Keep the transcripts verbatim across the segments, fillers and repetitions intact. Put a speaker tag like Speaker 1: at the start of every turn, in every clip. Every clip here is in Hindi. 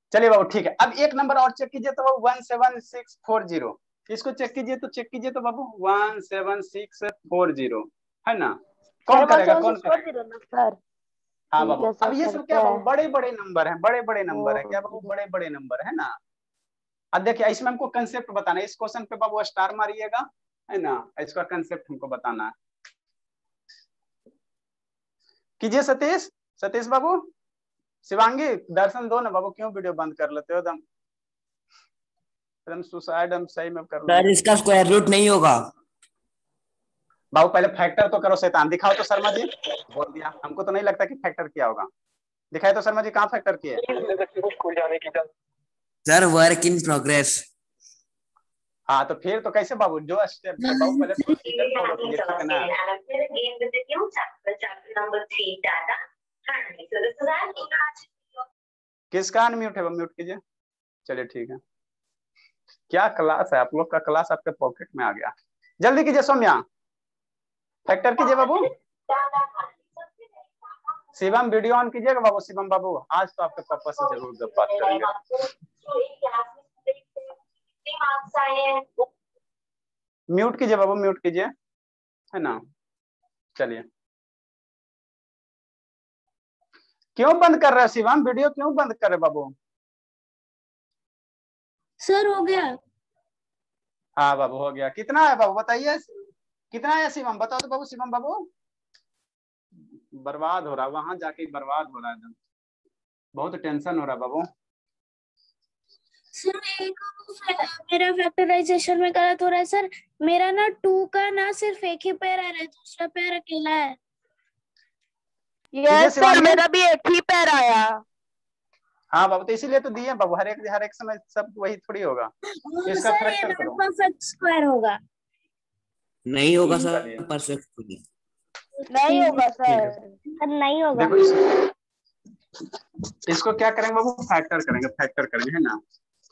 Speaker 1: चलिए बाबू ठीक है। अब एक नंबर और चेक कीजिए तो बाबू one seven six four zero, इसको चेक कीजिए तो चेक कीजिए तो बाबू one seven six four zero, है ना? कौन करेगा कौन करेगा? हाँ बाबू, अब ये सब क्या बाबू बड़े बड़े नंबर हैं, बड़े बड़े नंबर है क्या बाबू, बड़े बड़े नंबर है ना। अब देखिए इसमें हमको कंसेप्ट बताना है, इस क्वेश्चन पे बाबू स्टार मारिएगा, है ना, इसका कंसेप्ट हमको बताना है। कीजिए सतीश, सतीश बाबू, शिवांगी दर्शन दो ना बाबू, क्यों वीडियो बंद कर लेते हो? एकदम एकदम सुसाइड हम सही में कर
Speaker 2: सर इसका स्क्वायर रूट नहीं होगा
Speaker 1: बाबू, पहले फैक्टर तो करो शैतान, दिखाओ तो शर्मा जी। बोल दिया, हमको तो नहीं लगता कि फैक्टर किया होगा, दिखाए तो शर्मा जी कहाँ फैक्टर किए?
Speaker 3: स्कूल जाने की
Speaker 2: सर, वर्क इन प्रोग्रेस।
Speaker 1: हाँ तो फिर तो कैसे बाबू, जो स्टेप है बाबू पहले प्रोसीजर फॉलो कीजिए, ठीक है ना। किसका अनम्यूट है वो म्यूट कीजिए। चलिए ठीक है, क्या क्लास है आप लोग का, क्लास आपके पॉकेट में आ गया। जल्दी कीजिए सौम्या, फैक्टर कीजिए बाबू। शिवम वीडियो ऑन कीजिएगा बाबू, शिवम बाबू आज तो आपके पापा से जरूर जब बात करेंगे। म्यूट कीजिए बाबू, म्यूट कीजिए, है ना। चलिए, क्यों बंद कर रहे हो शिवम, वीडियो क्यों बंद कर रहे बाबू?
Speaker 4: सर हो गया।
Speaker 1: हाँ बाबू हो गया। कितना है बाबू बताइए, कितना है शिवम, बताओ तो बाबू। शिवम बाबू बर्बाद हो रहा है, वहां जाके बर्बाद हो रहा है, बहुत टेंशन हो रहा है बाबू।
Speaker 4: सर एक मेरा फैक्टराइजेशन में गलत हो रहा है सर, मेरा ना टू का ना सिर्फ एक ही पैर आ रहा है, दूसरा पैर अकेला है।
Speaker 5: यस सर, मेरा भी एक ही पैर आया।
Speaker 1: हाँ बाबू, तो इसीलिए तो दिए बाबू, हर एक हर एक समय सब वही थोड़ी होगा। इसका फैक्टर करो।
Speaker 4: परफेक्ट स्क्वायर होगा।
Speaker 2: नहीं होगा सर, परफेक्ट
Speaker 5: नहीं होगा सर,
Speaker 4: सर नहीं होगा।
Speaker 1: देखो इसको, इसको क्या करेंगे बाबू, फैक्टर करेंगे, फैक्टर करेंगे, है ना।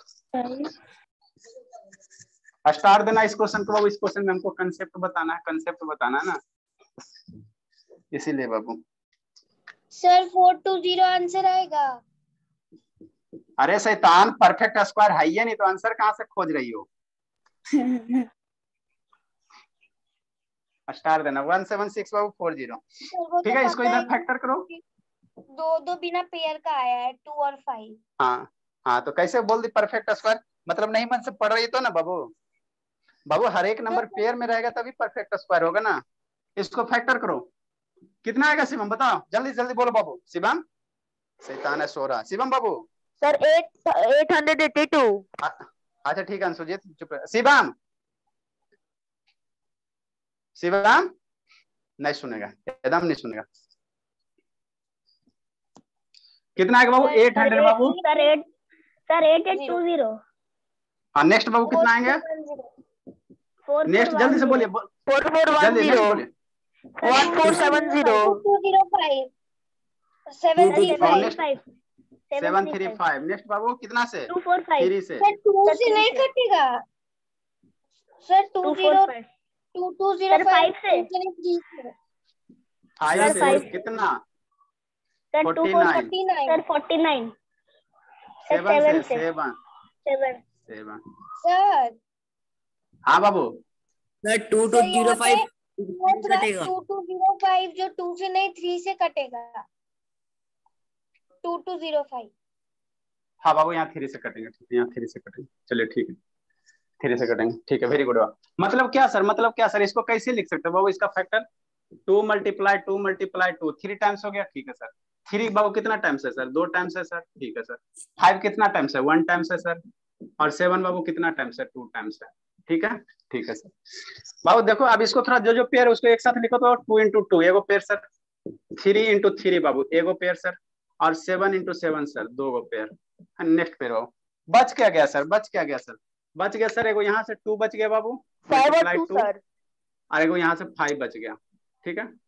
Speaker 1: स्टार देना इस क्वेश्चन को बाबू, इस क्वेश्चन में हमको कंसेप्ट बताना है, कंसेप्ट बताना है ना, इसीलिए बाबू।
Speaker 4: Sir four two zero answer आएगा।
Speaker 1: अरे शैतान, परफेक्ट स्क्वायर है ही नहीं तो आंसर कहाँ से खोज रही हो? स्टार देना वन सेवन सिक्स बाबू फोर जीरो, ठीक है। इसको इधर फैक्टर करो।
Speaker 4: दो दो बिना पेयर का आया है, टू और फाइव।
Speaker 1: हाँ हाँ, तो कैसे बोल दी परफेक्ट स्क्वायर, मतलब नहीं मन से पढ़ रही तो ना बाबू। बाबू हर एक नंबर पेयर में रहेगा तभी परफेक्ट स्क्वायर होगा ना। इसको फैक्टर करो, कितना आएगा शिवम बताओ, जल्दी जल्दी बोलो बाबू। शिवम शैतान है, सो रहा शिवम बाबू।
Speaker 5: Sir eight eight hundred eighty two.
Speaker 1: अच्छा ठीक है अंशुजीत चुप रहे। शिवम, शिवम नहीं सुनेगा, एकदम नहीं सुनेगा। कितना आएगा बाबू? एट हंड्रेड बाबू।
Speaker 4: Sir eight sir eight eight two zero.
Speaker 1: हाँ नेक्स्ट बाबू कितना आएंगे? नेक्स्ट जल्दी से बोलिए,
Speaker 5: four four one zero one four seven zero
Speaker 4: two zero five seven three five
Speaker 1: seven three five. Next बाबू कितना से?
Speaker 4: Two four five.
Speaker 1: थ्री से।
Speaker 4: सर टू से नहीं कटेगा sir, two zero two two zero five से
Speaker 1: फाइव से कितना? Forty nine.
Speaker 4: Sir forty nine.
Speaker 1: Seven से सेवन
Speaker 4: सेवन
Speaker 1: सेवन।
Speaker 4: सर
Speaker 1: हाँ बाबू,
Speaker 2: sir two two zero five कटेगा।
Speaker 4: टू टू जीरो फाइव जो टू से नहीं थ्री से कटेगा। Two two zero five.
Speaker 1: हाँ बाबू यहाँ थ्री से कटेंगे, ठीक है यहाँ थ्री से कटेंगे। चलिए ठीक है, थ्री से कटेंगे, ठीक है। Very good. मतलब क्या सर, मतलब क्या सर, इसको कैसे लिख सकते हो बाबू? इसका factor two multiply two multiply two, three times हो गया, ठीक है सर। थ्री बाबू कितना टाइम्स है सर? दो टाइम्स है सर, ठीक है सर। फाइव कितना टाइम्स है? वन टाइम्स है सर। और सेवन बाबू कितना टाइम्स है? टू टाइम्स है, ठीक है ठीक है सर। बाबू देखो अब इसको थोड़ा जो जो पेयर उसको एक साथ लिखो तो टू इंटू टू एगो pair sir, three into three बाबू एगो पेयर सर, और सेवन इंटू सेवन सर दो गो पेयर। नेक्स्ट पेयर बाबू बच क्या गया सर? बच क्या गया सर? बच गया सर एगो यहाँ से टू बच गया बाबू, मल्टीप्लाई टू, और एगो यहाँ से फाइव बच गया, ठीक है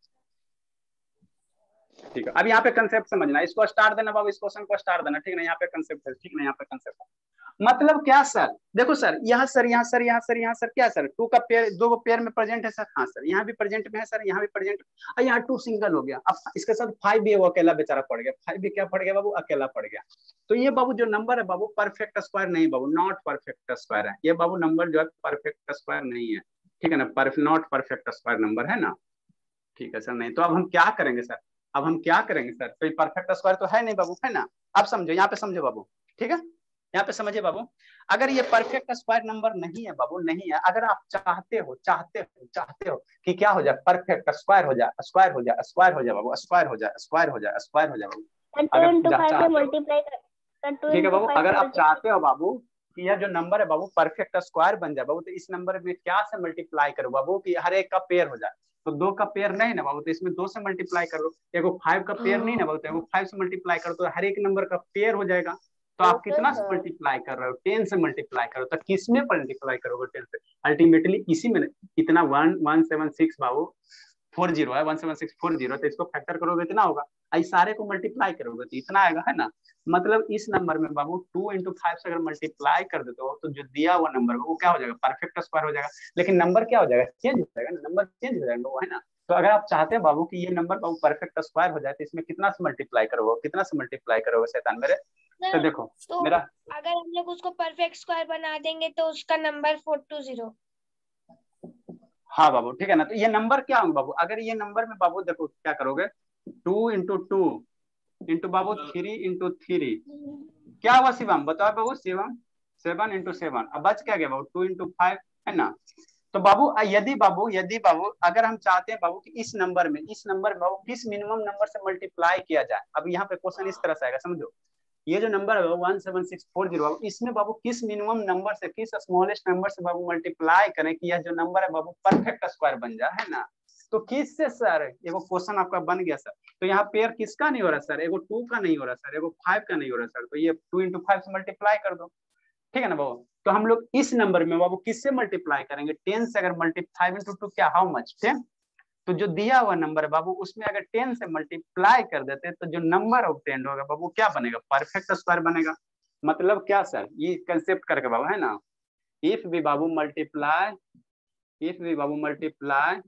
Speaker 1: ठीक है। अब यहाँ पे कंसेप्ट समझना, इसको स्टार देना बाबू, इस क्वेश्चन को स्टार देना, ठीक है ना। यहाँ पे कंसेप्ट है, ठीक है ना, यहाँ पे कंसेप्ट है। मतलब क्या सर, देखो सर यहाँ सर यहाँ सर यहाँ सर यहाँ सर क्या सर, टू का पेयर दो पेयर में प्रेजेंट है सर, हाँ सर यहाँ भी प्रेजेंट में है सर, यहाँ भी प्रेजेंट, और यहाँ टू सिंगल हो गया। अब इसके साथ फाइव भी है, वो अकेला बेचारा पड़ गया, फाइव भी क्या पड़ गया बाबू, अकेला पड़ गया। तो ये बाबू जो नंबर है बाबू परफेक्ट स्क्वायर नहीं बाबू, नॉट परफेक्ट स्क्वायर है ये बाबू, नंबर जो है परफेक्ट स्क्वायर नहीं है, ठीक है ना, नॉट परफेक्ट स्क्वायर नंबर है ना, ठीक है सर। नहीं तो अब हम क्या करेंगे सर, अब हम क्या करेंगे सर, कोई परफेक्ट स्क्वायर तो है नहीं बाबू, है ना। अब समझो, यहाँ पे समझो बाबू, ठीक है, यहाँ पे समझिए बाबू, अगर ये परफेक्ट स्क्वायर नंबर नहीं है बाबू, नहीं है, अगर आप चाहते हो चाहते हो चाहते हो कि क्या हो जाए, परफेक्ट स्क्वायर हो जाए, स्क्वायर हो जाए, स्क्वायर हो जाए बाबू, स्क्वायर हो जाए, स्क्वायर हो जाए, स्क्वायर हो जाए बाबू, ठीक है बाबू। अगर आप चाहते हो बाबू कि यह जो नंबर है बाबू परफेक्ट स्क्वायर बन जाए बाबू, तो इस नंबर में क्या से मल्टीप्लाई करो बाबू कि हर एक का पेयर हो जाए। तो दो का पेयर नहीं ना बाबू, तो इसमें दो से मल्टीप्लाई कर लो। एगो फाइव का पेयर नहीं ना बाबू, तो एगो फाइव से मल्टीप्लाई करो, तो हर एक नंबर का पेयर हो जाएगा। तो आप कितना से मल्टीप्लाई कर रहे हो, टेन से मल्टीप्लाई करो। तो किस में मल्टीप्लाई करोगे, टेन से, अल्टीमेटली इसी में। इतना वन वन सेवन सिक्स बाबू फोर जीरो है, one seven six four zero, तो इसको फैक्टर करोगे इतना होगा, इस सारे को मल्टीप्लाई करोगे तो इतना आएगा, है ना। मतलब इस नंबर में बाबू टू इंटू फाइव से अगर मल्टीप्लाई कर देते हो तो जो दिया हुआ नंबर वो क्या हो जाएगा, परफेक्ट स्क्वायर हो जाएगा। लेकिन नंबर क्या हो जाएगा, चेंज हो जाएगा, नंबर चेंज हो जाएगा, है ना। तो अगर आप चाहते हैं बाबू कि ये नंबर बाबू परफेक्ट स्क्वायर हो जाए, तो इसमें कितना से मल्टीप्लाई करोगे, कितना से मल्टीप्लाई करोगे शैतान मेरे। तो देखो
Speaker 4: तो
Speaker 1: मेरा,
Speaker 4: अगर हम लोग उसको परफेक्ट स्क्वायर बना देंगे तो उसका नंबर फोर टू जीरो।
Speaker 1: हाँ बाबू ठीक है ना। तो ये नंबर क्या होंगे बाबू, अगर ये नंबर में बाबू देखो क्या करोगे, टू इंटू टू इंटू बाबू थ्री इंटू थ्री, क्या हुआ शिवम, बताओ बाबू शिवम, सेवन इंटू सेवन, अब बच क्या गया बाबू, टू इंटू फाइव, है ना। तो बाबू यदि बाबू यदि बाबू अगर हम चाहते हैं बाबू कि इस नंबर में इस नंबर में बाबू किस मिनिमम नंबर से मल्टीप्लाई किया जाए, अब यहाँ पे क्वेश्चन इस तरह से आएगा, समझो। ये जो नंबर है one seven six four zero बाबू, इसमें बाबू किस मिनिमम नंबर से, किस स्मॉलेस्ट नंबर से बाबू मल्टीप्लाई करें कि यह जो नंबर है बाबू परफेक्ट स्क्वायर बन जाए, है ना। तो किससे सर, एगो क्वेश्चन आपका बन गया सर। तो यहाँ पेयर किसका नहीं हो रहा सर, एगो टू का नहीं हो रहा सर, एगो फाइव का नहीं हो रहा सर, तो ये टू इंटू फाइव से मल्टीप्लाई कर दो, ठीक है ना बाबू। तो हम लोग इस नंबर में बाबू किससे मल्टीप्लाई करेंगे, टेन से। अगर मल्टी फाइव इंटू टू क्या, हाउ मच, टेन। तो जो दिया हुआ नंबर है बाबू उसमें अगर टेन से मल्टीप्लाई कर देते तो जो नंबर ऑब्टेंड होगा बाबू क्या बनेगा, परफेक्ट स्क्वायर बनेगा। मतलब क्या सर, ये कंसेप्ट करके बाबू, है ना। इफ भी बाबू मल्टीप्लाई इफ भी बाबू मल्टीप्लाई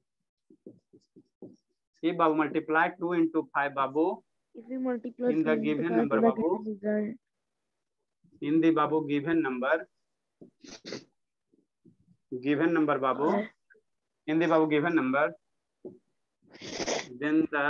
Speaker 1: इफ बाबू मल्टीप्लाई टू इंटू फाइव बाबू इन द गिवन नंबर बाबू इन द बाबू गिवन नंबर गिवन नंबर बाबू इन द बाबू given number, then the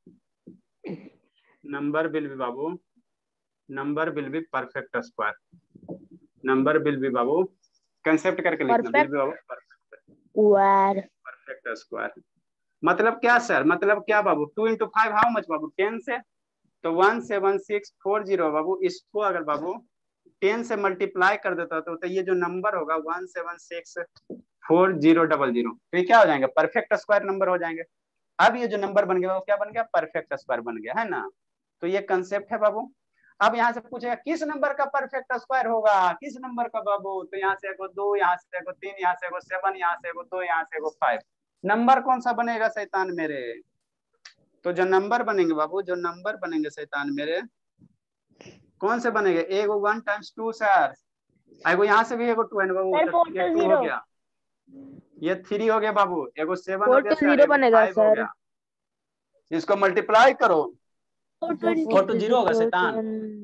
Speaker 1: number will be babu number will be perfect square number will be babu concept करके लिखना, will be बाबू
Speaker 5: स्क्वायर
Speaker 1: perfect square। मतलब क्या सर, मतलब क्या बाबू, two into five how much बाबू, टेन से। तो one seven six four zero बाबू, इसको अगर बाबू टेन से मल्टीप्लाई कर देता तो, तो ये जो नंबर होगा one seven six four zero double zero, तो ये क्या हो जाएंगे, परफेक्ट स्क्वायर नंबर हो जाएंगे। अब ये जो नंबर बन गया वो क्या बन गया, परफेक्ट स्क्वायर बन गया, है ना। तो ये कंसेप्ट है बाबू। अब यहाँ से पूछेगा किस नंबर का परफेक्ट स्क्वायर होगा, किस नंबर का बाबू, तो यहाँ से एगो दो, यहाँ से एगो तीन, यहाँ से एगो सेवन, यहाँ से एगो दो, यहाँ से एगो फाइव, नंबर कौन सा बनेगा शैतान मेरे। तो जो नंबर बनेंगे बाबू, जो नंबर बनेंगे शैतान मेरे, कौन से बनेंगे, एगो वन टाइम्स टू सर, एगो यहाँ से भी एगो टू है बाबू, ये टू हो गया, ये थ्री हो गया बाबू, एगो सेवन हो गया सर, एगो फाइव हो गया। इसको मल्टीप्लाई करो, फोर टू जीरो होगा शैतान,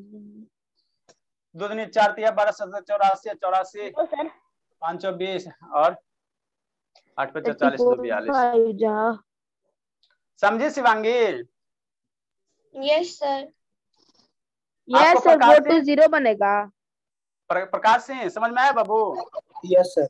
Speaker 1: दो दिन चार तिया बारह सत्रह चौरासी चौरासी पाँच सौ बीस और आठ पचास चालीस दो बयालीस। समझे Shivangi.
Speaker 4: Yes sir.
Speaker 5: Yes sir, four two zero बनेगा।
Speaker 1: प्रकाश सिंह समझ में आया बाबू।
Speaker 3: Yes sir.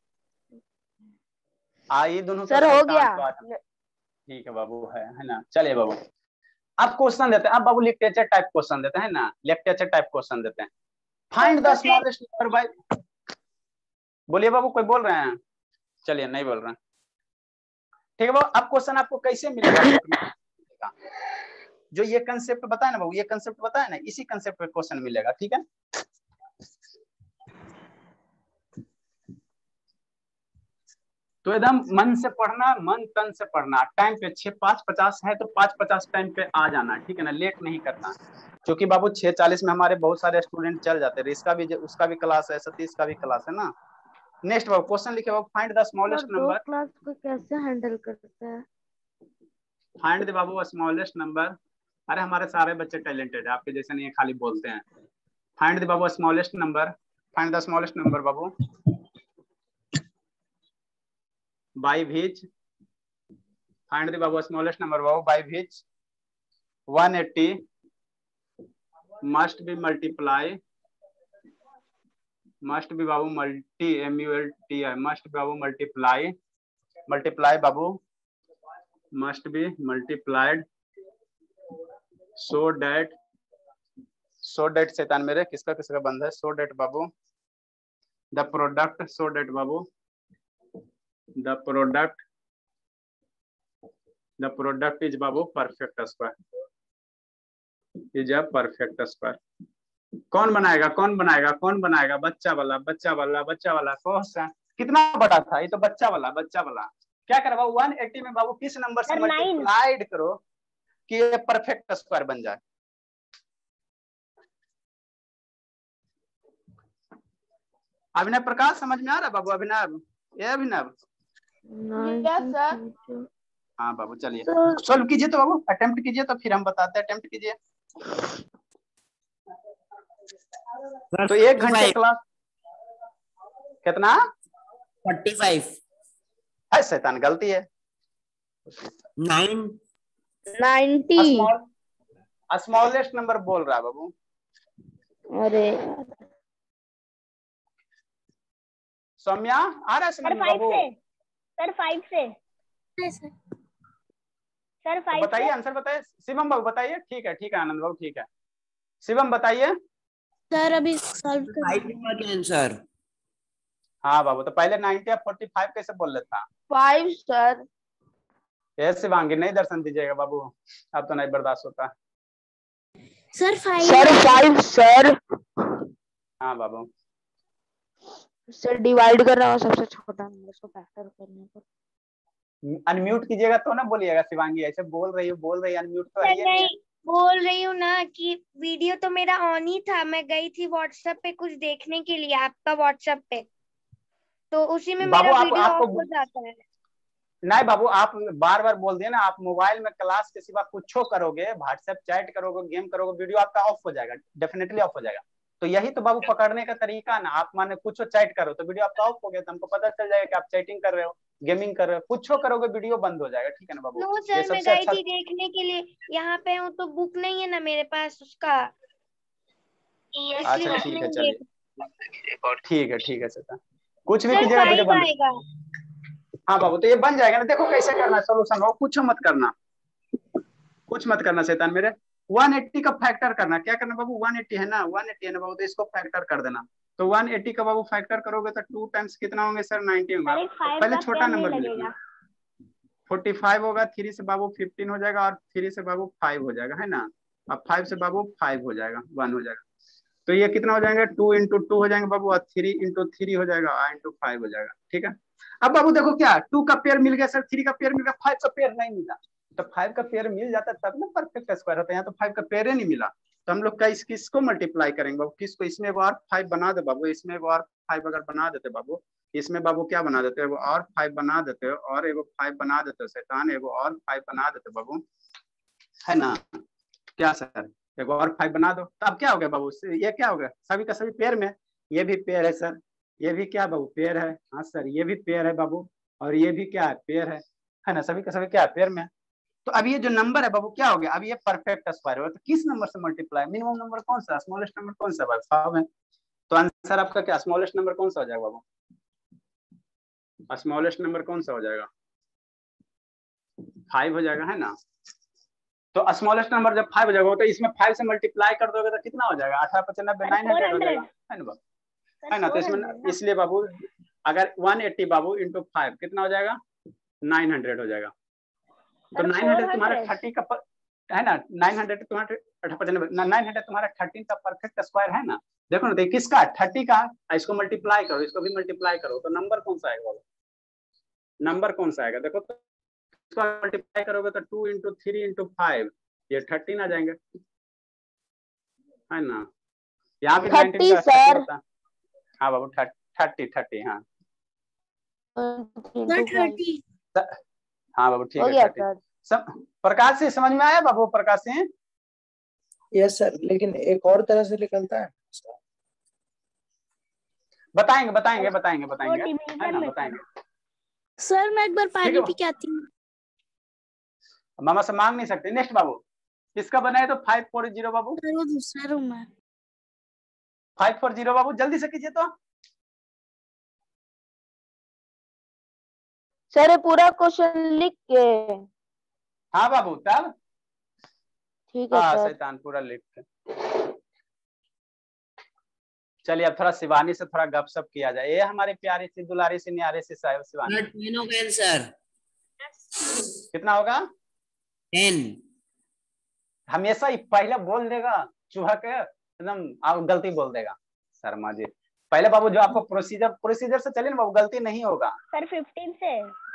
Speaker 1: आई दोनों
Speaker 5: सर हो गया,
Speaker 1: ठीक है बाबू, है है ना। चलिए बाबू अब क्वेश्चन देते हैं, अब बाबू लिटरेचर टाइप क्वेश्चन देते हैं ना, लिटरेचर टाइप क्वेश्चन देते हैं। Find the smallest number by, बोलिए बाबू, कोई बोल रहे हैं, चलिए नहीं बोल रहे हैं, ठीक है बाबू। अब क्वेश्चन आपको कैसे मिलेगा, जो ये कंसेप्ट बताया ना बाबू, ये कंसेप्ट बताया ना, इसी कंसेप्ट पे क्वेश्चन मिलेगा, ठीक है। तो एकदम मन से पढ़ना, मन तन से पढ़ना। टाइम पे छह पाँच पचास है तो पाँच पचास टाइम पे आ जाना, ठीक है ना, लेट नहीं करना। क्योंकि बाबू छह चालीस में हमारे बहुत सारे स्टूडेंट चल जाते हैं, इसका भी उसका भी क्लास है, सतीश का भी क्लास है ना। नेक्स्ट बाबू क्वेश्चन लिखे बाबू, find the smallest number.
Speaker 5: Class को कैसे हैंडल करता है?
Speaker 1: फाइंड द बाबू स्मॉलेस्ट नंबर। अरे हमारे सारे बच्चे टैलेंटेड है, आपके जैसे नहीं खाली बोलते हैं। फाइंड द बाबू smallest number, find the smallest number बाबू by which, find the babu smallest number babu by which one eighty must be multiply, must be babu multi m u l t i must be babu multiply, multiply babu must be multiplied so that, so that शैतान मेरे किसका किसका बंद है, so that Babu the product, so that Babu the product, the product is Babu perfect square, is a perfect square। कौन बनाएगा कौन बनाएगा कौन बनाएगा? बच्चा वाला बच्चा वाला बच्चा वाला। कौन सा कितना बड़ा था? ये तो बच्चा वाला बच्चा वाला। क्या करो बाबू एक सौ अस्सी में बाबू किस नंबर से मल्टीप्लाइड करो कि ये परफेक्ट स्क्वायर बन जाए? अभिनव प्रकाश समझ में आ रहा बाबू? अभिनव, ये अभिनव। हाँ बाबू चलिए सॉल्व कीजिए तो बाबू, अटेम्प्ट कीजिए तो फिर हम बताते हैं। अटेम्प्ट कीजिए। तो एक घंटे क्लास कितना?
Speaker 2: पैंतालीस
Speaker 1: है शैतान, गलती है।
Speaker 2: Nine
Speaker 5: ninety.
Speaker 1: स्मॉलेस्ट नंबर बोल रहा है बाबू।
Speaker 5: अरे
Speaker 1: सौम्या आ रहा है समझ में बाबू?
Speaker 3: सर फाइव से सर फाइव
Speaker 1: तो बताइए आंसर बताइए। शिवम बाबू बताइए। ठीक है ठीक है आनंद बाबू ठीक है। शिवम बताइए।
Speaker 4: सर अभी सॉल्व कर
Speaker 2: आंसर।
Speaker 1: हाँ बाबू तो पहले नाइन्टी या फोर्टी फाइव कैसे बोल लेता?
Speaker 5: Five sir.
Speaker 1: ये शिवांगी नहीं दर्शन दीजिएगा बाबू, अब तो नहीं बर्दाश्त होता।
Speaker 4: Sir five
Speaker 5: sir five sir.
Speaker 1: हाँ बाबू
Speaker 5: सर डिवाइड कर रहा हूँ सबसे छोटा नंबर उसको फैक्टर करने पर।
Speaker 1: अनम्यूट कीजिएगा तो ना बोलिएगा शिवांगी, ऐसे बोल रही हो बोल रही अनम्यूट तो
Speaker 3: सर नहीं बोल रही हूँ ना कि वीडियो तो मेरा ऑन ही था, मैं गई थी व्हाट्सएप पे कुछ देखने के लिए आपका व्हाट्सएप पे, तो उसी में
Speaker 1: बाबू
Speaker 3: मेरा
Speaker 1: आप,
Speaker 3: वीडियो
Speaker 1: आपको
Speaker 3: ऑफ हो जाता है।
Speaker 1: नहीं बाबू आप बार बार बोल दिए ना, आप मोबाइल में क्लास के सिवा कुछ करोगे, व्हाट्सएप चैट करोगे, गेम करोगे, वीडियो आपका ऑफ हो जाएगा, डेफिनेटली ऑफ हो जाएगा। तो यही तो बाबू पकड़ने का तरीका ना, आप माने कुछ चैट करो तो वीडियो आपका ऑफ हो गया, तो हमको पता चल जाएगा कि आप चैटिंग कर रहे हो, गेमिंग कर रहे हो, कुछ करोगे वीडियो बंद हो जाएगा। ठीक है ना बाबू?
Speaker 3: नो
Speaker 1: ये
Speaker 3: सर मैं
Speaker 1: सबसे
Speaker 3: गई
Speaker 1: अच्छा
Speaker 3: थी देखने के लिए, यहाँ पे हूँ तो बुक नहीं है ना मेरे पास उसका।
Speaker 1: अच्छा ठीक है चलिए ठीक है ठीक है सर कुछ भी
Speaker 3: सर
Speaker 1: कीजिएगा वीडियो
Speaker 3: फाइव
Speaker 1: बंद।
Speaker 3: आएगा।
Speaker 1: हाँ बाबू तो ये बन जाएगा ना, देखो कैसे करना सोल्यूशन हो, कुछ मत करना कुछ मत करना शैतान मेरे। एक सौ अस्सी का फैक्टर करना, क्या करना बाबू? एक सौ अस्सी है ना, एक सौ अस्सी है ना बाबू, तो इसको फैक्टर कर देना। तो एक सौ अस्सी का बाबू फैक्टर करोगे तो टू टाइम्स कितना होंगे सर? नब्बे होंगे। तो पहले छोटा नंबर लिखना, पैंतालीस होगा, थ्री से बाबू पंद्रह हो जाएगा और थ्री से बाबू फाइव हो जाएगा, है ना। अब फाइव से बाबू फाइव हो जाएगा, वन हो जाएगा। तो ये कितना हो जाएंगे? टू इंटू टू हो जाएंगे बाबू और थ्री इंटू थ्री हो जाएगा और इंटू फाइव हो जाएगा। ठीक है। अब बाबू देखो क्या टू का पेयर मिल गया सर, थ्री का पेयर मिल गया, फाइव का पेयर नहीं मिला। तो फाइव का पेयर मिल जाता तब ना परफेक्ट स्क्वायर होता है, यहाँ तो फाइव का पेयर ही नहीं मिला। तो हम लोग का इस किसको मल्टीप्लाई करेंगे बाबू? किसको? इसमें वो और फाइव बना दे बाबू, इसमें वो और फाइव अगर बना देते बाबू, इसमें बाबू क्या बना देते हैं? वो और फाइव बना देते हो और एगो फाइव बना देते हो शैतान, एगो और फाइव बना देते बाबू, है ना। क्या सर? एगो और फाइव बना दो। तो अब क्या हो गया बाबू? ये क्या हो गया? सभी का सभी पेयर में, ये भी पेयर है सर, ये भी क्या बाबू? पेयर है। हाँ सर ये भी पेयर है बाबू और ये भी क्या है? पेयर है, है ना। सभी का सभी क्या है? पेयर में। तो अब ये जो नंबर है बाबू क्या हो गया? अब ये परफेक्ट स्क्वायर हो, तो किस नंबर से मल्टीप्लाई? मिनिमम नंबर कौन सा? स्मॉलेस्ट नंबर कौन सा? भाई फाइव है। तो आंसर आपका क्या? स्मॉलेस्ट नंबर कौन सा हो जाएगा बाबू? स्मॉलेस्ट नंबर कौन सा हो जाएगा? फाइव हो जाएगा, है ना। तो स्मॉलेस्ट नंबर जब फाइव हो जाएगा तो इसमें फाइव से मल्टीप्लाई कर दोगे तो कितना हो जाएगा? अठारह पचानबे नाइन हंड्रेड हो जाएगा, है ना, है ना। तो इसमें इसलिए बाबू अगर एक सौ अस्सी बाबू इंटू फाइव कितना हो जाएगा? नाइन हंड्रेड हो जाएगा। तो नाइन हंड्रेड तुम्हारा थर्टी का पर, है ना, नाइन हंड्रेड तुम्हारा अठारह पचानबे नाइन हंड्रेड तुम्हारा थर्टीन का परफेक्ट स्क्वायर है ना। देखो ना, देखिए किसका? थर्टी का, इसको मल्टीप्लाई करो, इसको भी मल्टीप्लाई करो, तो नंबर कौन सा आएगा? नंबर कौन सा आएगा देखो, तो इसको मल्टीप्लाई करोगे तो two into three into five ये थर्टीन आ जाएंगे, है ना। यहाँ भी
Speaker 5: थर्टी
Speaker 1: नाइनटीन का
Speaker 5: सर।
Speaker 1: होता है। हाँ बाबू थर्टी थर्टी हाँ
Speaker 4: थर्टी।
Speaker 1: हाँ बाबू ठीक
Speaker 5: हो
Speaker 1: है
Speaker 5: गया
Speaker 1: थर्टी।
Speaker 5: सर।
Speaker 1: सब प्रकाश से समझ में आया बाबू? प्रकाश से
Speaker 6: यस सर, लेकिन एक और तरह से निकलता है।
Speaker 1: बताएंगे बताएंगे बताएंगे
Speaker 4: वो
Speaker 1: बताएंगे है
Speaker 4: डिवीजन
Speaker 1: ना,
Speaker 4: में
Speaker 1: बताएंगे।
Speaker 4: सर मैं एक बार
Speaker 1: ठीक
Speaker 4: पानी
Speaker 1: है
Speaker 4: पी के आती हूँ।
Speaker 1: मामा से मांग नहीं सकते। नेक्स्ट बाबू, इसका बनाए तो फाइव फोर जीरो बाबू,
Speaker 4: सर वो दूसरा रूम है।
Speaker 1: फाइव फोर जीरो बाबू जल्दी से कीजिए तो।
Speaker 5: सर ये पूरा क्वेश्चन लिख के।
Speaker 1: हाँ बाबू तब
Speaker 5: ठीक है
Speaker 1: हाँ
Speaker 5: सर।
Speaker 1: शैतान पूरा लिख के। चलिए अब थोड़ा शिवानी से थोड़ा गपशप किया जाए। ये हमारे प्यारे से दुलारी से न्यारे से साहिब शिवानी,
Speaker 2: टेन होगा आंसर।
Speaker 1: कितना होगा?
Speaker 2: टेन।
Speaker 1: हमेशा ही पहले बोल देगा चूहा के एकदम, आप गलती बोल देगा शर्मा जी। पहले बाबू जो आपको प्रोसीजर प्रोसीजर से चले ना बाबू, गलती नहीं होगा।
Speaker 4: सर फिफ्टीन से।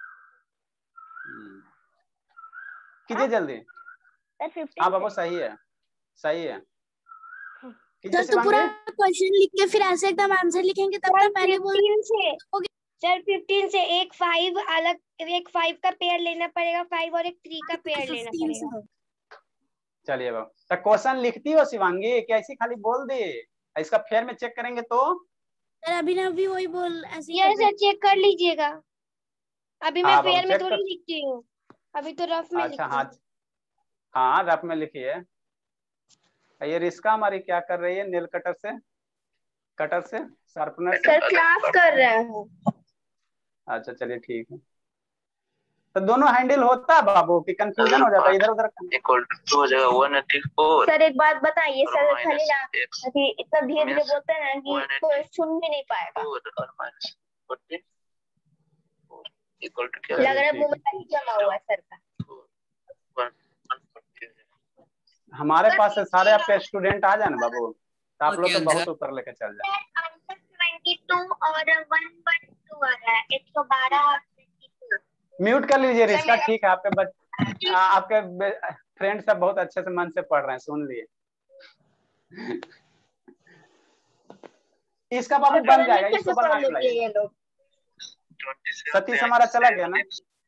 Speaker 1: कीजिए जल्दी।
Speaker 4: सर फिफ्टीन
Speaker 1: हाँ बाबू सही है सही है।
Speaker 4: सर तो पूरा क्वेश्चन लिख के फिर ऐसे एकदम आंसर लिखेंगे तब तो पहले बोल।
Speaker 3: से सर फिफ्टीन से एक फाइव अलग, एक फाइव का पेयर लेना पड़ेगा, फाइव और एक थ्री का पेयर लेना पड़ेगा।
Speaker 1: चलिए बाबू तो क्वेश्चन लिखती हो शिवांगी, कैसी खाली बोल दे? इसका फेयर में चेक करेंगे तो।
Speaker 4: सर अभी ना अभी वही बोल ऐसे।
Speaker 3: यस सर चेक कर लीजिएगा। अभी मैं
Speaker 1: हाँ
Speaker 3: फेयर
Speaker 1: बाबू
Speaker 3: में
Speaker 1: चेक
Speaker 3: थोड़ी
Speaker 1: कर।
Speaker 3: लिखती हूँ, अभी तो रफ में
Speaker 1: अच्छा
Speaker 3: लिखती
Speaker 1: हाँ
Speaker 3: हूँ।
Speaker 1: हाँ रफ में लिखिए। ये रिस्का हमारी क्या कर रही है? नेल कटर से, कटर से शार्पनर से।
Speaker 3: सर क्लास कर रहे हैं।
Speaker 1: अच्छा चलिए ठीक है। तो दोनों हैंडल होता है बाबू कि कंफ्यूजन हो जाता है इधर उधर?
Speaker 7: इक्वल टू हो जाएगा वन एटी फोर।
Speaker 3: सर एक बात बताइए सर, खाली ना कि इतना धीरे धीरे बोलते हैं ना कि कोई सुन भी नहीं पाएगा।
Speaker 7: इक्वल टू क्या
Speaker 3: लग रहा है मुंह में जमा हुआ है सर का।
Speaker 1: हमारे पास से सारे आपके स्टूडेंट आ जाए ना बाबू, तो आप लोग तो बहुत ऊपर लेके चल जाए।
Speaker 3: आंसर ट्वेंटी टू और वन वन टू आ रहा है, एक सौ बारह।
Speaker 1: म्यूट कर लीजिए रिश्ता। ठीक है आपके बच्चे आपके फ्रेंड सब बहुत अच्छे से मन से पढ़ रहे हैं, सुन लिए। इसका बाबू बन जाएगा, इसको बना के लाइए। सतीश हमारा चला गया ना,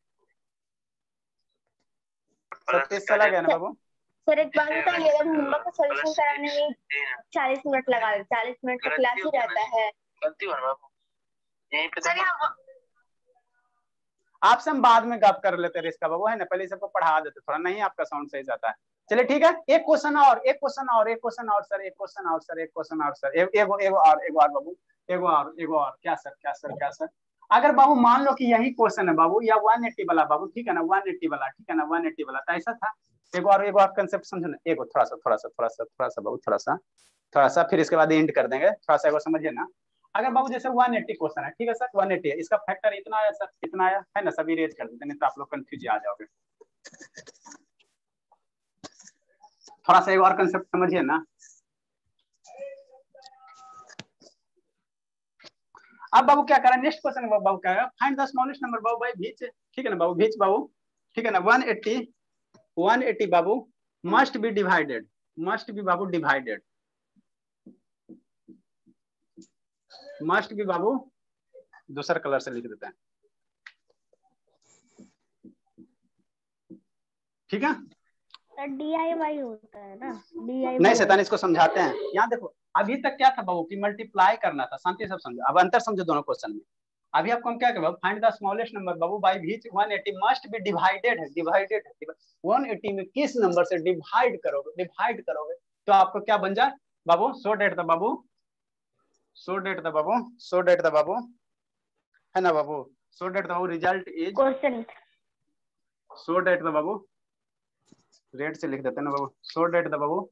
Speaker 1: सतीश चला गया ना बाबू।
Speaker 3: सर एक बात बताइए, अगर होमवर्क का सॉल्यूशन कराने में चालीस मिनट लगा, चालीस मिनट का क्लास ही रहता है।
Speaker 1: आपसे हम बाद में गप कर लेते रिश्ता बाबू, है ना। पहले सबको पढ़ा देते थोड़ा, नहीं आपका साउंड सही जाता है। चलिए ठीक है, एक क्वेश्चन और एक क्वेश्चन और एक क्वेश्चन और सर, एक क्वेश्चन और सर, एक क्वेश्चन और सर, एगो एगो और एगो और बाबू, एगो और एगो और। क्या सर क्या सर क्या सर? अगर बाबू मान लो कि यही क्वेश्चन है बाबू, या वन एट्टी वाला बाबू, ठीक है ना, वन एट्टी वाला, ठीक है ना, वन एट्टी वाला, तो ऐसा था। एगो और एगो और कंसेप्ट समझो ना, एगो थोड़ा सा थोड़ा सा थोड़ा सा थोड़ा सा बाबू, थोड़ा सा थोड़ा सा, फिर इसके बाद एंड कर देंगे। थोड़ा सा एगो समझिए ना। अगर बाबू जैसे वन एट्टी क्वेश्चन है, ठीक है सर, वन एट्टी है, इसका फैक्टर इतना आया सर, इतना आया, है ना, सभी रेज कर देते, नहीं तो आप लोग कंफ्यूज आ जाओगे। थोड़ा सा एक और कंसेप्ट समझिए ना। अब बाबू क्या करें, नेक्स्ट क्वेश्चन बाबू क्या है, फाइंड द स्मॉलेस्ट नंबर बाबू बाई भीच, ठीक है ना बाबू, भीच बाबू, ठीक है ना। वन एट्टी वन एट्टी बाबू must be divided, must be बाबू डिवाइडेड, मस्ट बी बाबू दूसरा कलर से लिख देते हैं, ठीक है।
Speaker 4: डीआईवाई होता है ना, डीआईवाई
Speaker 1: नहीं शैतान, इसको समझाते हैं। यहाँ देखो अभी तक क्या था बाबू कि मल्टीप्लाई करना था, शांति सब समझो। अब अंतर समझो दोनों क्वेश्चन में। अभी आपको हम क्या करें, फाइंड द स्मॉलेस्ट नंबर बाबू by which one eighty must be divided है, डिवाइडेड है, वन एट्टी में किस नंबर से डिवाइड करोगे, डिवाइड करोगे तो आपको क्या बन जाए बाबू, सो डेट द बाबू, सो डेट द बाबू, सो डेट द बाबू, है ना बाबू, सो डेट द बाबू result is
Speaker 4: question,
Speaker 1: so that the बाबू, रेड से लिख देते हैं ना बाबू, सो डेट द बाबू,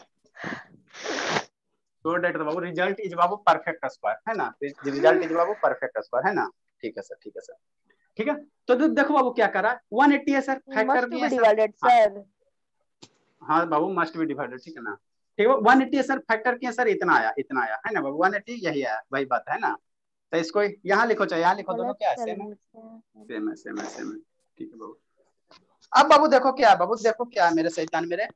Speaker 1: सो डेट द बाबू रिजल्ट इज बाबू परफेक्ट स्क्वायर, है ना, रिजल्ट इज बाबू परफेक्ट स्क्वायर, है ना। ठीक है सर, ठीक है सर, ठीक है। तो देखो बाबू क्या करा, वन एट्टी है सर, फैक्टर भी है सर, हाँ बाबू मस्ट बी डिवाइडेड, ठीक है ना, ठीक है। वन एट्टी है सर, फैक्टर किया सर, इतना आया, इतना आया, है ना बाबू, वन एट्टी यही आया, वही बात है ना। तो इसको यहाँ लिखो चाहे यहाँ लिखो, दोनों
Speaker 5: गलत
Speaker 1: क्या है,
Speaker 5: कर
Speaker 1: सेम है,
Speaker 5: देते हैं।
Speaker 1: सेम है, सेम है, सेम है। ठीक है बाबू। अब बाबू देखो क्या है, बाबू देखो क्या है मेरे शैतान मेरे।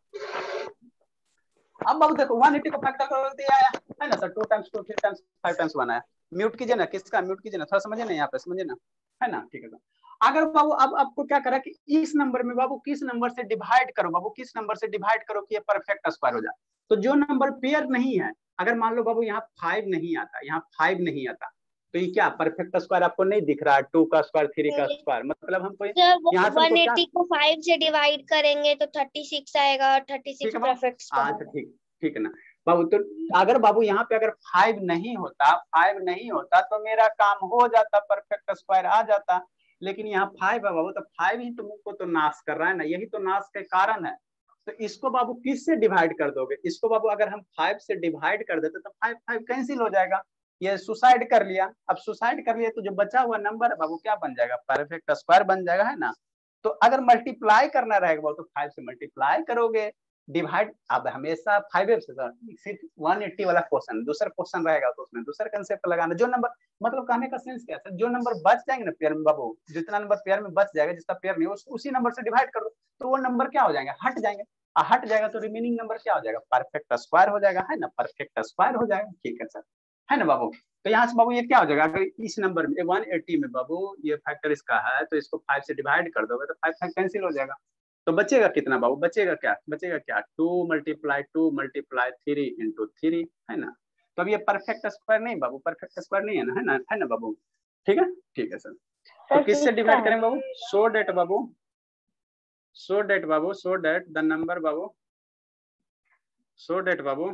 Speaker 1: अब बाबू देखो वन एटी को फैक्टर कर दिया है ना sir, two times two three times five times one आया। म्यूट कीजिए ना, किसका म्यूट कीजिए ना, थोड़ा समझिए ना यहाँ पे, समझिए ना, है ना। ठीक है। अगर बाबू अब आपको क्या करा कि इस नंबर में बाबू किस नंबर से डिवाइड करो, बाबू किस नंबर से डिवाइड करो कि ये परफेक्ट स्क्वायर हो जाए। तो जो नंबर पेयर नहीं है, अगर मान लो बाबू यहाँ फाइव नहीं आता, यहाँ फाइव नहीं आता, तो ये क्या परफेक्ट स्क्वायर आपको नहीं दिख रहा है, टू का स्क्वायर थ्री का स्क्वायर, मतलब हमको यहाँ से
Speaker 3: वन एटी को फाइव से डिवाइड करेंगे तो थर्टी सिक्स आएगा, और थर्टी सिक्स परफेक्ट स्क्वायर।
Speaker 1: अच्छा ठीक ठीक है ना बाबू। तो अगर बाबू यहाँ पे अगर फाइव नहीं होता, फाइव नहीं होता तो मेरा काम हो जाता, परफेक्ट स्क्वायर आ जाता। लेकिन यहाँ फाइव है बाबू, तो फाइव ही तुमको तो नाश कर रहा है ना, यही तो नाश के कारण है। तो इसको बाबू किस से डिवाइड कर दोगे, इसको बाबू अगर हम फाइव से डिवाइड कर देते तो फाइव फाइव कैंसिल हो जाएगा, ये सुसाइड कर लिया। अब सुसाइड कर लिया तो जो बचा हुआ नंबर है बाबू क्या बन जाएगा, परफेक्ट स्क्वायर बन जाएगा, है ना। तो अगर मल्टीप्लाई करना रहेगा बाबू तो फाइव से मल्टीप्लाई करोगे, डिवाइड अब हमेशा फाइव से सिर्फ वन एटी वाला क्वेश्चन, दूसरा क्वेश्चन रहेगा तो उसमें दूसरा कंसेप्ट लगाना। जो नंबर मतलब कहने का सेंस क्या है, जो नंबर बच जाएंगे ना पेयर में बाबू, जितना नंबर पेयर में बच जाएगा, जिसका पेयर नहीं उस, उसी नंबर से डिवाइड कर दो, तो वो नंबर क्या हो जाएंगे, हट जाएंगे। आ, हट जाएगा तो रिमेनिंग नंबर क्या हो जाएगा, परफेक्ट स्क्वायर हो जाएगा, है ना, परफेक्ट स्क्वायर हो जाएगा। ठीक है सर, है ना बाबू। तो यहाँ से बाबू ये क्या हो जाएगा, अगर इस नंबर में वन एटी में बाबू ये फैक्टर इसका है, तो इसको फाइव से डिवाइड कर दोगे तो फाइव फाइव कैंसिल हो जाएगा। तो बचेगा कितना बाबू, बचेगा क्या, बचेगा क्या, two multiply two multiply three into three, है ना। तो अब ये परफेक्ट स्क्वायर नहीं बाबू, परफेक्ट स्क्वायर नहीं है ना, है ना, है ना बाबू। ठीक है, ठीक है सर। तो किससे डिवाइड करेंगे बाबू, सो डेट बाबू, सो डेट बाबू, सो डेट द नंबर बाबू, सो डेट बाबू,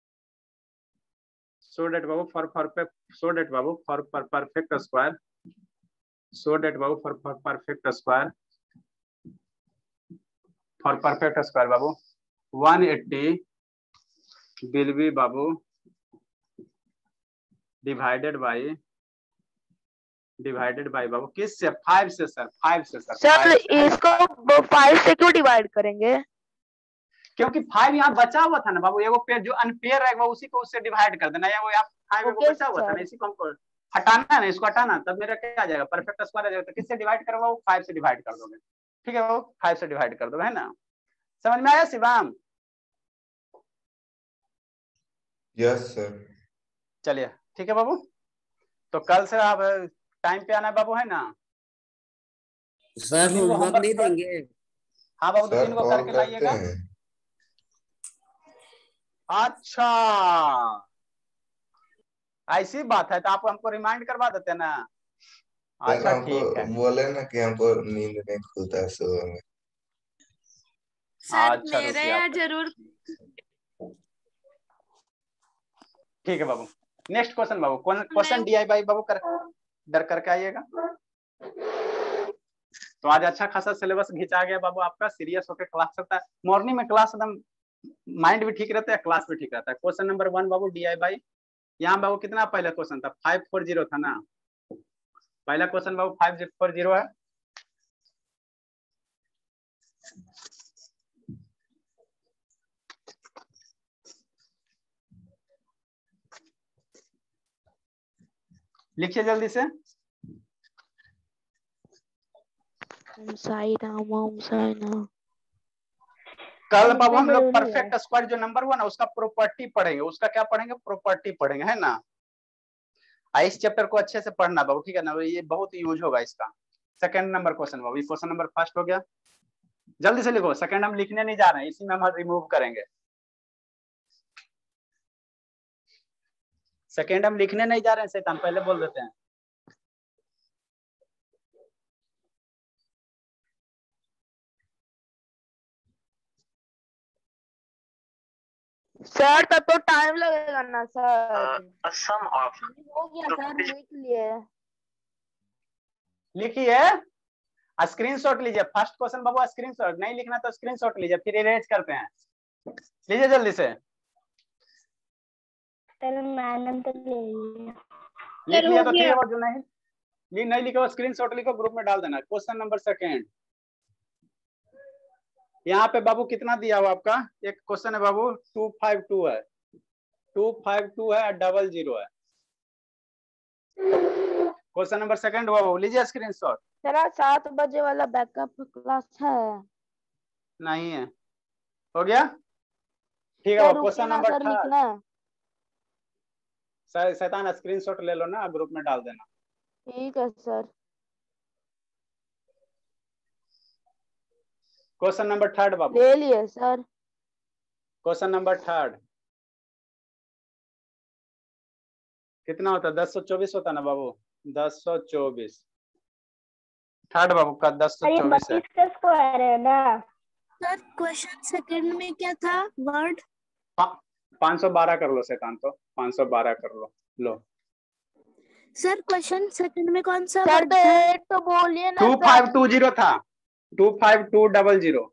Speaker 1: सो डेट बाबू फॉर परफेक्ट, सो डेट बाबू for perfect square, so that बाबू for perfect square, for perfect square बाबू वन एटी विल बी बाबू डिवाइडेड बाय, डिवाइडेड बाय बाबू किस से, फाइव से सर, फाइव से सर।
Speaker 5: सर इसको फाइव से क्यों डिवाइड करेंगे,
Speaker 1: क्योंकि फाइव यहाँ बचा हुआ था ना बाबू, ये वो पेयर जो अनपेयर रहेगा उसी को उससे डिवाइड कर देना, या वो यहाँ फाइव
Speaker 5: okay,
Speaker 1: बचा हुआ था ना, इसी को हमको हटाना है ना, इसको हटाना, तब मेरा क्या आ जाएगा, परफेक्ट स्क्वायर आ जाएगा। तो किससे डिवाइड करवाओ, फाइव से डिवाइड कर दोगे। ठीक है वो फाइव से डिवाइड कर दोगे, है ना। समझ में आया शिवाम?
Speaker 8: Yes sir.
Speaker 1: चलिए ठीक है बाबू, तो कल से आप टाइम पे आना है बाबू, है ना।
Speaker 2: सर होमवर्क नहीं देंगे?
Speaker 1: हाँ बाबू,
Speaker 8: सर
Speaker 1: तीन को
Speaker 8: कॉल
Speaker 1: करके
Speaker 8: करते
Speaker 1: लाइएगा।
Speaker 8: हैं।
Speaker 1: अच्छा ऐसी बात है, तो आप हमको रिमाइंड करवा देते ना।
Speaker 8: सर
Speaker 1: अच्छा
Speaker 8: हमको
Speaker 1: ठीक है।
Speaker 8: बोले ना कि हमको नींद नहीं खुलता है सुबह में।
Speaker 9: सर
Speaker 1: अच्छा
Speaker 9: मेरे
Speaker 1: रुकिए
Speaker 9: यहाँ
Speaker 1: आप,
Speaker 9: जरूर।
Speaker 1: ठीक है बाबू। नेक्स्ट क्वेश्चन बाबू, क्वेश्चन डी आई बाई बाबू कर डर करके आइएगा। तो आज अच्छा खासा सिलेबस घिंचा गया बाबू आपका, सीरियस होकर क्लास चलता है। मॉर्निंग में क्लास एकदम माइंड भी ठीक रहता है, क्लास भी ठीक रहता है। क्वेश्चन नंबर वन बाबू डी आई बाई, यहाँ बाबू कितना पहला क्वेश्चन था, फाइव फोर जीरो था ना, पहला क्वेश्चन बाबू फाइव फोर जीरो है। लिखिए जल्दी से।
Speaker 5: ओम साई राम, ओम साई राम।
Speaker 1: कल बाबू हम लोग परफेक्ट स्क्वायर जो नंबर हुआ ना उसका प्रॉपर्टी पढ़ेंगे, उसका क्या पढ़ेंगे, प्रॉपर्टी पढ़ेंगे, है ना। इस चैप्टर को अच्छे से पढ़ना बाबू, ठीक है ना, ये बहुत यूज होगा इसका। सेकंड नंबर क्वेश्चन बाबू, ये क्वेश्चन नंबर फर्स्ट हो गया, जल्दी से लिखो। सेकंड हम लिखने नहीं जा रहे हैं, इसी में हम रिमूव करेंगे। सेकंड हम लिखने नहीं जा रहे हैं, शैतान पहले बोल देते हैं।
Speaker 5: सर तब तो टाइम लगेगा ना सर।
Speaker 7: सम ऑफ
Speaker 5: हो गया सर, लिख लिए।
Speaker 1: लिखिए, स्क्रीनशॉट लीजिए। फर्स्ट क्वेश्चन बाबू स्क्रीनशॉट, नहीं लिखना तो स्क्रीनशॉट लीजिए, फिर इरेज करते हैं। लीजिए जल्दी से,
Speaker 4: मैंने तो ले लिया।
Speaker 1: लिख लिया तो ठीक है। जो नहीं नहीं लिखो स्क्रीनशॉट लिखो, ग्रुप में डाल देना। क्वेश्चन नंबर सेकेंड, यहाँ पे बाबू कितना दिया हुआ आपका, एक क्वेश्चन है बाबू टू फाइव टू है, टू फाइव टू है, डबल जीरो है। क्वेश्चन नंबर सेकंड वो लीजिए स्क्रीनशॉट।
Speaker 5: सर सात बजे वाला बैकअप क्लास है?
Speaker 1: नहीं है, हो गया ठीक है। क्वेश्चन नंबर
Speaker 5: सर लिखना है।
Speaker 1: सर शैतान स्क्रीनशॉट ले लो ना, ग्रुप में डाल देना।
Speaker 5: ठीक है सर।
Speaker 1: क्वेश्चन नंबर थर्ड बाबू।
Speaker 5: ले लिए सर।
Speaker 1: क्वेश्चन नंबर थर्ड कितना होता है? दस सौ चौबीस होता ना बाबू, दस सौ चौबीस। थर्ड बाबू का दस सौ चौबीस है।
Speaker 4: स्क्वायर है ना सर। क्वेश्चन सेकंड में क्या था वर्ड?
Speaker 1: पाँच सौ बारह कर लो शैतान, तो पाँच सौ बारह कर लो। लो
Speaker 4: सर क्वेश्चन सेकंड में कौन सा
Speaker 5: सर
Speaker 4: वर्ड
Speaker 5: तो
Speaker 4: था?
Speaker 5: एट तो बोलिए ना
Speaker 1: two
Speaker 5: sir.
Speaker 1: Five two zero था, two five two double zero.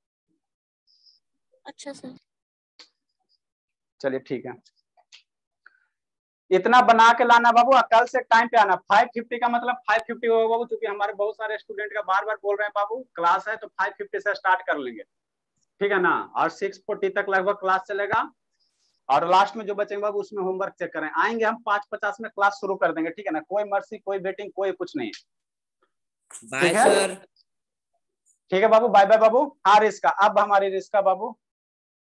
Speaker 4: अच्छा सर।
Speaker 1: चलिए ठीक है, इतना बना के लाना बाबू। कल से टाइम पे आना। फाइव फिफ्टी का मतलब फाइव फिफ्टी होगा बाबू, क्योंकि हमारे बहुत सारे स्टूडेंट का बार बार बोल रहे हैं बाबू क्लास है तो फाइव फिफ्टी से स्टार्ट कर लेंगे, ठीक है ना। और सिक्स फोर्टी तक लगभग क्लास चलेगा, और लास्ट में जो बचेंगे बाबू उसमें होमवर्क चेक करें। आएंगे हम पाँच पचास में क्लास शुरू कर देंगे, ठीक है ना। कोई मर्सी, कोई वेटिंग, कोई कुछ नहीं,
Speaker 2: बाय
Speaker 1: ठीक है
Speaker 2: सर।
Speaker 1: ठीक है बाबू। बाय बाय बाबू। हाँ रिस्का, अब हमारी रिस्का बाबू